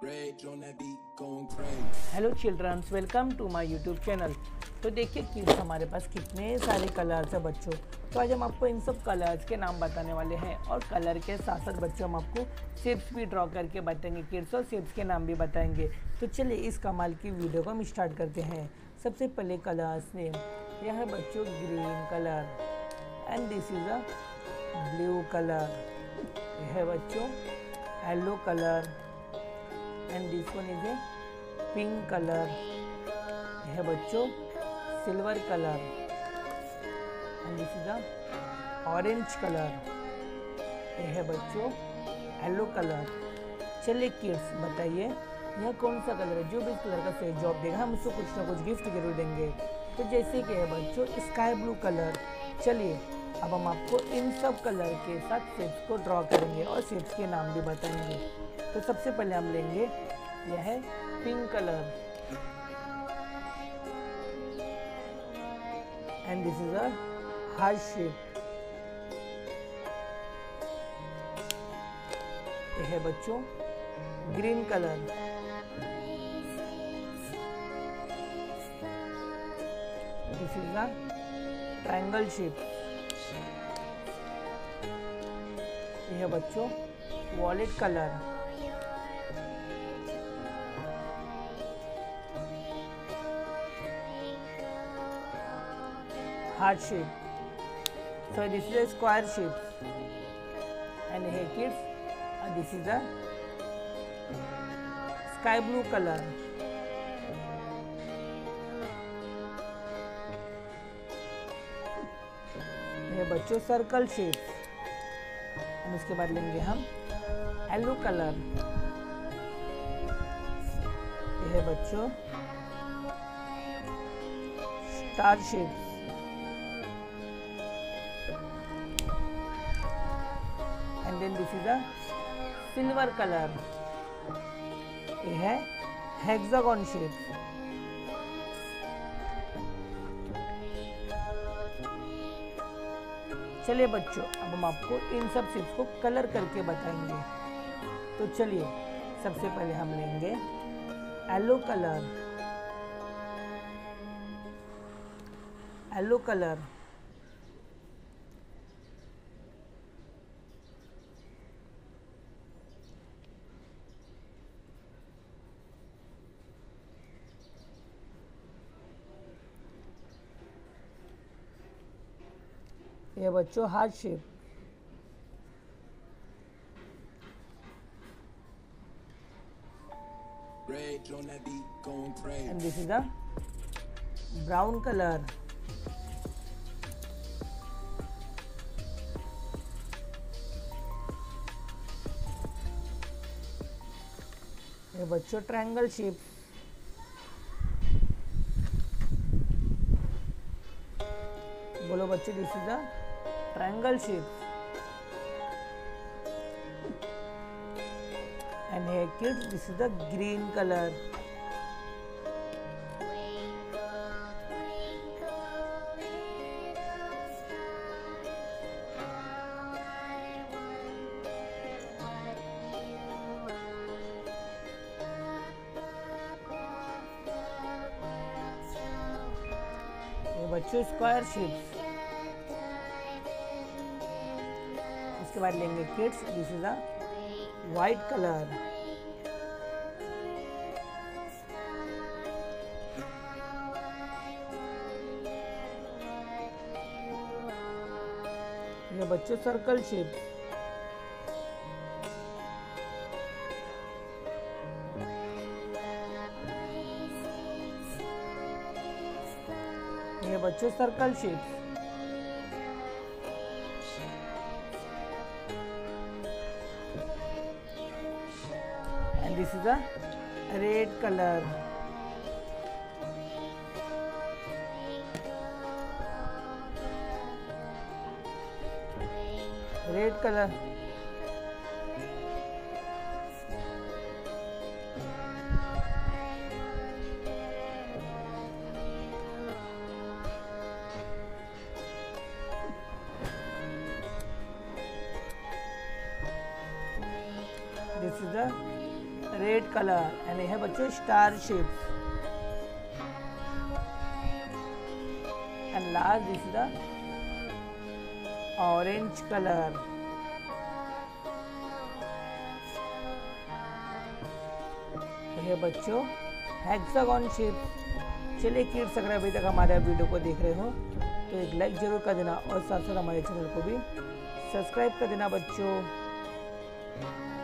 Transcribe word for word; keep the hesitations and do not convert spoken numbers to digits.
Hello childrens, welcome to my YouTube channel. तो देखिए kids, हमारे पास कितने सारे कलर्स है बच्चों। तो आज हम आपको इन सब कलर्स के नाम बताने वाले हैं और कलर के साथ साथ बच्चों हम आपको शेप्स भी ड्रॉ करके बताएंगे किड्स, और शेप्स के नाम भी बताएंगे। तो चलिए इस कमाल की वीडियो को हम स्टार्ट करते हैं। सबसे पहले कलर्स नेम, यह है बच्चों green colour, and this is a blue colour. यह है बच्चों yellow colour, and this one is a pink colour. यह है बच्चों silver colour, and this is a orange colour. यह है बच्चों येलो कलर। चलिए किड्स, बताइए यह कौन सा कलर है। जो भी इस कलर का सही जवाब देगा हम उसको कुछ ना कुछ गिफ्ट जरूर देंगे। तो जैसे कि है बच्चों स्काई ब्लू कलर। चलिए अब हम आपको इन सब कलर के साथ शेप्स को ड्रॉ करेंगे और शेप्स के नाम भी बताएंगे। तो सबसे पहले हम लेंगे, यह है pink colour, and this is a heart shape. यह है बच्चों green colour, this is a triangle shape. यह है बच्चों violet colour, heart shape. So this is a square shape, and here kids, uh, this is a sky blue color. ये बच्चों circle shape. हम उसके बाद लेंगे हम येलो कलर। ये है बच्चों star shape. And then this is a silver color. ये है hexagon shape. चलिए बच्चों, अब हम आपको इन सब शेप्स को कलर करके बताएंगे। तो चलिए सबसे पहले हम लेंगे येलो कलर। येलो कलर, ये बच्चों heart shape. And this is a brown colour. ये बच्चों ट्रायंगल शेप। बोलो बच्चे, this is a triangle shape. And here kids, this is the green color. ये बच्चों स्क्वायर शेप्स। उसके बाद लेंगे kids, this is a white colour. ये बच्चों सर्कल शेप। ये बच्चों circle shape. And this is a red color. Red color. This is a red colour and ये है बच्चों star shape and last this is the orange colour. ये बच्चों hexagon shape. चलिए किड्स, अगर अभी तक हमारे वीडियो को देख रहे हो तो एक लाइक जरूर कर देना और साथ साथ हमारे चैनल को भी सब्सक्राइब कर देना बच्चों।